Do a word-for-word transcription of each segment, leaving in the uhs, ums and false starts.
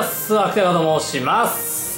す。秋田と申します。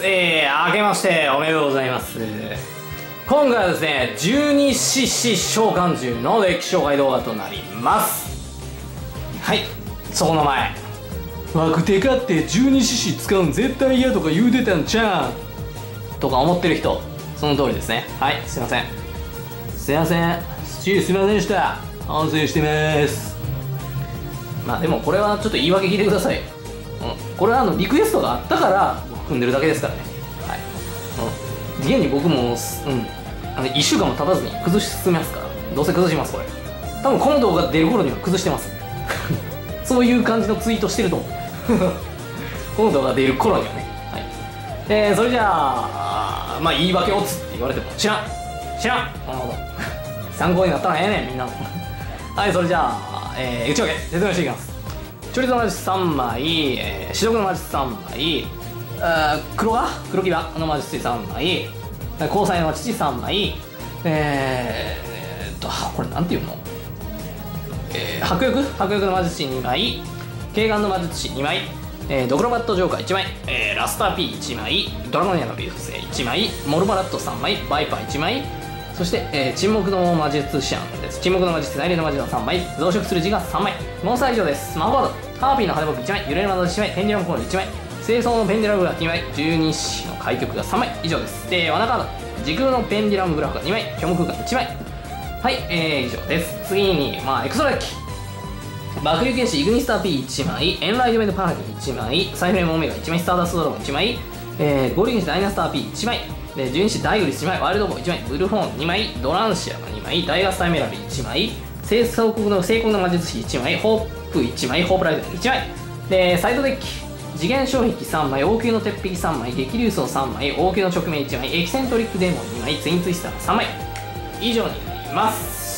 えー、明けましておめでとうございます。今回はですね、じゅうに獅子召喚獣のデッキ紹介動画となります。はい、そこの前。ワクテカってじゅうに獅子使うん絶対嫌とか言うてたんちゃうんとか思ってる人、その通りですね。はい、すいません。すいません。スチールすいませんでした。反省してます。まあでもこれはちょっと言い訳聞いてください。うん、これはあのリクエストがあったから組んでるだけですからね。はい。うん。現に僕も、うん、あのいっしゅうかんも経たずに崩し進めますから。どうせ崩します、これ。多分この動画出る頃には崩してます。そういう感じのツイートしてると思う。この動画出る頃にはね。はい。えー、それじゃあ、まあ言い訳をつって言われても知らん知らんこのこと。参考になったらええねん、みんなの。はい、それじゃあ、えー、内訳説明していきます。チョリゾの魔術さんまい、えー、白黒の魔術さんまい、黒が黒牙の魔術師さんまい、交際の父さんまい、えー、っとこれなんていうの、えー、迫力迫力の魔術師にまい、軽眼の魔術師にまい、えー、ドクロバットジョーカーいちまい、えー、ラスター Pいちまい、ドラゴニアのビーフ星いちまい、モルバラットさんまい、バイパーいちまい、そして、えー、沈黙の魔術師案です。沈黙の魔術師、内霊の魔術師さんまい、増殖する字がさんまい。モンスター以上です。魔法カード、ハーピーの羽ボクいちまい、揺れる魔術師いちまい、ペンデュラムコールいちまい、清掃のペンデュラムグラフにまい、じゅうに獅子の開局がさんまい以上です。で、罠カード、時空のペンデュラムグラフがにまい、虚無空間いちまい。はい、えー、以上です。次に、まあ、エクストラデッキ。爆竜剣士イグニスター Pいちまい、エンライトメントパーティーいちまい、サイフレームオメガいちまい、スターダストドラゴンいちまい、えー、ゴール剣士ダイナスター Pいちまい、で、じゅうに獅子ダイグリスいちまい、ワイルドボーいちまい、ブルフォーンにまい、ドランシアがにまい、ダイガスタイメラルいちまい、聖祖国の聖国の魔術師いちまい、ホープいちまい、ホープライトいちまい。で、サイドデッキ、次元障壁さんまい、王宮の鉄壁さんまい、激流層さんまい、王宮の直面いちまい、エキセントリックデーモンにまい、ツインツイスターさんまい。以上になります。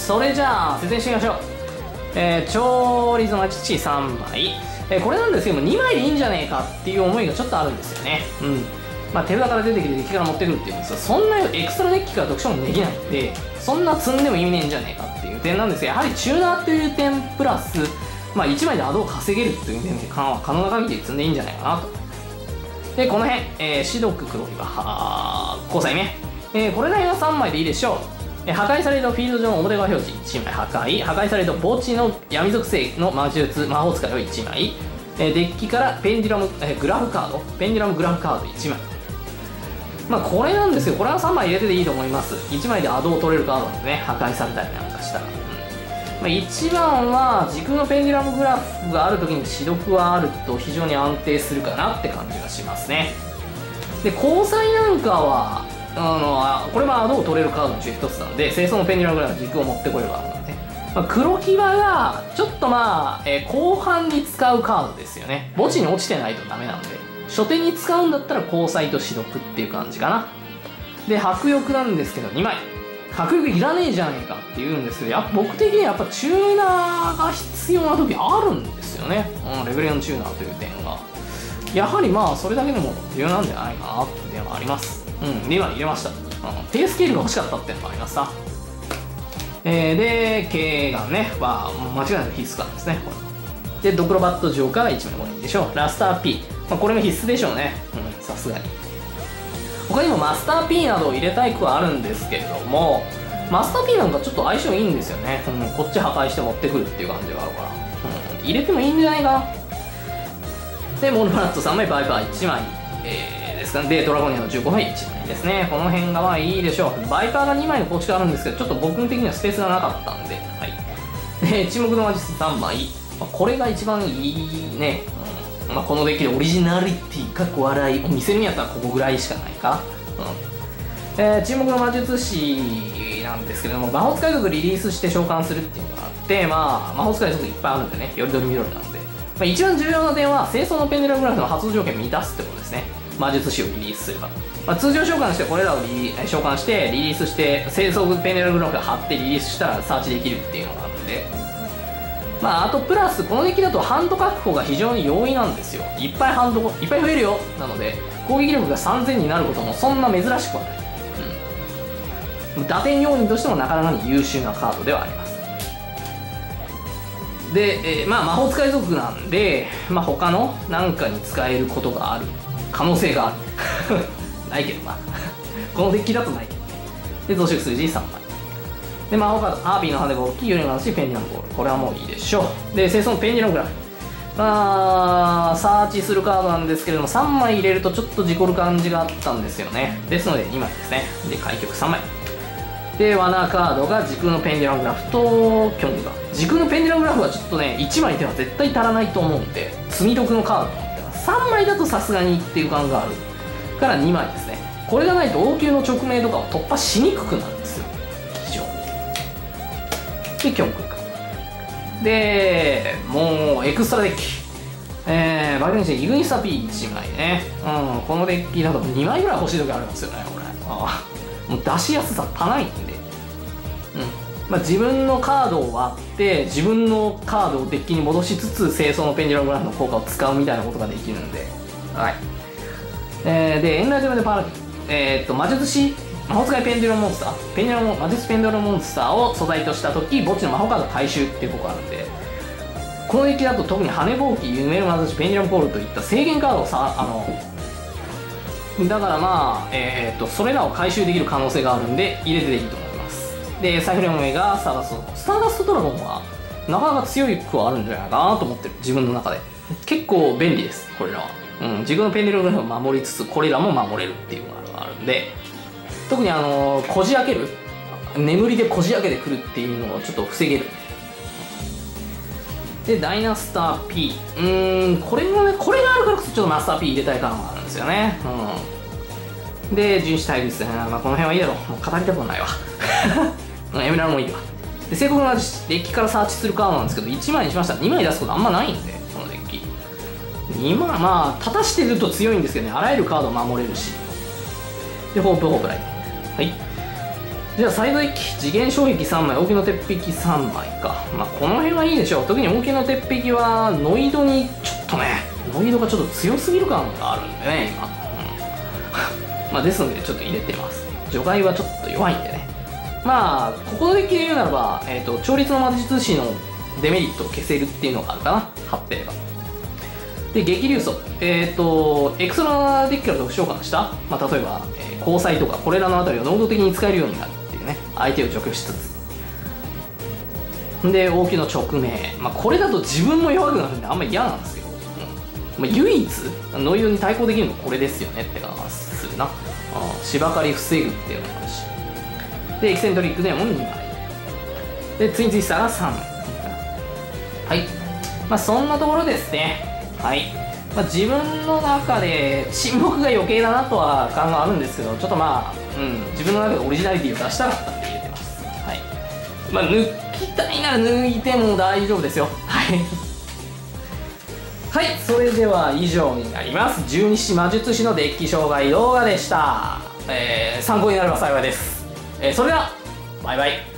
それじゃあ、説明してみましょう。えー、超リズの魔術師さんまい。えー、これなんですけども、にまいでいいんじゃねえかっていう思いがちょっとあるんですよね。うん。まあ、手札から出てきてデッキから持ってくるっていうんですよ。そんなエクストラデッキから読書もできないんで、そんな積んでも意味ねえんじゃねえかっていう点なんですが、やはりチューナーという点プラス、まあ、いちまいでアドを稼げるという点で可能な限り積んでいいんじゃないかなと。で、この辺、えー、シドク黒岩、交際ね。えー、これらはさんまいでいいでしょう。えー、破壊されるとフィールド上の表側表示いちまい破壊、破壊されると墓地の闇属性の魔術、魔法使いをいちまい、えー、デッキからペンデュラム、えー、グラフカード、ペンデュラムグラフカードいちまい。まあこれなんですけど、これはさんまい入れてていいと思います。いちまいでアドを取れるカードなんでね、破壊されたりなんかしたら。うん、まあ、一番は時空のペンデュラムグラフがあるときに視力はあると非常に安定するかなって感じがしますね。で、交際なんかは、あのこれはアドを取れるカードのうち一つなので、清掃のペンデュラムグラフの軸を持ってこれるカードなので、まあ、黒騎馬がちょっとまあ、えー、後半に使うカードですよね。墓地に落ちてないとダメなので、初手に使うんだったら交際と視力っていう感じかな。で、迫力なんですけどにまい。迫力いらねえじゃねえかって言うんですけど、やっぱ僕的にはやっぱチューナーが必要な時あるんですよね。うん、レベルよんチューナーという点が。やはりまあ、それだけでも重要なんじゃないかなっていうのはあります。うん、にまい入れました。うん、低スケールが欲しかったっていうのもありますさ。えー、で、軽眼ね。まあ、間違いなく必須感ですね。これで、ドクロバットジョーカーがいちまいこれいいでしょう。ラスター P。まあ、これも必須でしょうね。うん、さすがに。他にもマスター P などを入れたい句はあるんですけれども、マスター P なんかちょっと相性いいんですよね。うん、こっち破壊して持ってくるっていう感じがあるから。うん、入れてもいいんじゃないかな。で、モルバラットさんまい、バイパーいちまい、えー、ですかね。で、ドラゴニアのじゅうごまいいちまいですね。この辺がまあいいでしょう。バイパーがにまいの構築あるんですけど、ちょっと僕的にはスペースがなかったんで、はい。で、沈黙の魔術師さんまい。まあ、これが一番いいね。うん、まあ、このデッキでオリジナリティかっこ笑いを見せるんやったらここぐらいしかないか。うん、えー、注目の魔術師なんですけれども、魔法使い族リリースして召喚するっていうのがあって、まあ、魔法使い族いっぱいあるんでね、よりどりみどりなんで、まあ、一番重要な点は、清掃のペンデュラムグラフの発動条件を満たすってことですね。魔術師をリリースすれば。まあ、通常召喚してこれらをリ召喚してリリースして、清掃ペンデュラムグラフが貼ってリリースしたらサーチできるっていうのがあるんで、まあ、あとプラスこのデッキだとハンド確保が非常に容易なんですよ。いっぱいハンドいっぱい増えるよ。なので攻撃力がさんぜんになることもそんな珍しくはない。うん、打点要因としてもなかなかに優秀なカードではあります。 で、えー、まあ魔法使い族なんで、まあ他のなんかに使えることがある可能性があるないけどなこのデッキだとないけど。で増殖数字さんまいで、魔法カードハーピーの羽が大きい、ユニバーシペンディラムボール、これはもういいでしょう。で清掃のペンディラムグラフ、まあサーチするカードなんですけれども、さんまい入れるとちょっと事故る感じがあったんですよね。ですのでにまいですね。で開局さんまいで、罠カードが時空のペンディラムグラフとキョングが、時空のペンディラムグラフはちょっとねいちまいでは絶対足らないと思うんで、積み得のカードと思ってます。さんまいだとさすがにっていう感があるからにまいですね。これがないと王宮の直命とかを突破しにくくなるんですよ、非常に。でキョングかで、もうエクストラデッキ、えー、バイオリンしてイグニスタ ピーいち 枚ね。うん、このデッキだとにまいぐらい欲しい時あるんですよね、これ。あもう出しやすさ足らないんで、うんまあ、自分のカードを割って自分のカードをデッキに戻しつつ清掃のペンデュラムグラフの効果を使うみたいなことができるんで、はい。えー、でエンライトメントパラディン、えー、っと魔術師魔法使いペンデュラムモンスターペンデュラム魔術ペンデュラムモンスターを素材とした時墓地の魔法カード回収っていう効果があるんで、このデッキだと特に羽ぼうき、夢の魔術ペンデュラムポールといった制限カードをさあのだからまあ、えー、とそれらを回収できる可能性があるんで入れていいと思います。でサイフレオメがスターダストスターダストドラゴンはなかなか強い句はあるんじゃないかなと思ってる、自分の中で。結構便利ですこれらは。うん、自分のペンデュラムグラフを守りつつこれらも守れるっていうのがあるんで、特にあのこじ開ける眠りでこじ開けてくるっていうのをちょっと防げる。でダイナスター P、 うーんこれがねこれがあるからこそちょっとマスター P 入れたい感があるんですよね。うんで純子対立、まあ、この辺はいいだろう、もう語りたくはないわエメラルもいいわ。で正確なデッキからサーチするカードなんですけどいちまいにしました。にまい出すことあんまないんで、このデッキにまいまあ立たしてると強いんですけどね、あらゆるカードを守れるし。でホープホープライト、はい。じゃあサイドデッキ次元障壁さんまい、大きの鉄壁さんまいか。まあこの辺はいいでしょう。特に大きの鉄壁はノイドにちょっとねノイドがちょっと強すぎる感があるんでね今、うん、まあですのでちょっと入れてます。除外はちょっと弱いんでね。まあここのデッキで言うならば、えー、と調律の魔術師のデメリットを消せるっていうのがあるかな、貼ってれば。で激流素、えっ、ー、とエクストラデッキから特殊召喚した、まあ、例えば、えー、交際とかこれらのあたりを能動的に使えるようになるっていうね、相手を除去しつつ。で王宮の直命、まあ、これだと自分も弱くなるんであんまり嫌なんですけど、うんまあ、唯一ノイドに対抗できるのこれですよねって感がするな。芝刈り防ぐっていうのもあるし。でエキセントリックデーモンにまいでツインツイスターがさんまい、はい。まあそんなところですね。はい。まあ、自分の中で沈黙が余計だなとは感があるんですけど、ちょっとまあ、うん、自分の中でオリジナリティを出したかったんで入れてます。はい。まあ抜きたいなら抜いても大丈夫ですよ。はい。はい、それでは以上になります。十二支魔術師のデッキ紹介動画でした。えー、参考になれば幸いです。えー、それでは、バイバイ。